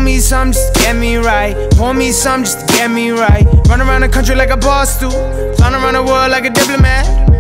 me some just to get me right. Pour me some just to get me right. Run around the country like a boss do. Flying around the world like a diplomat.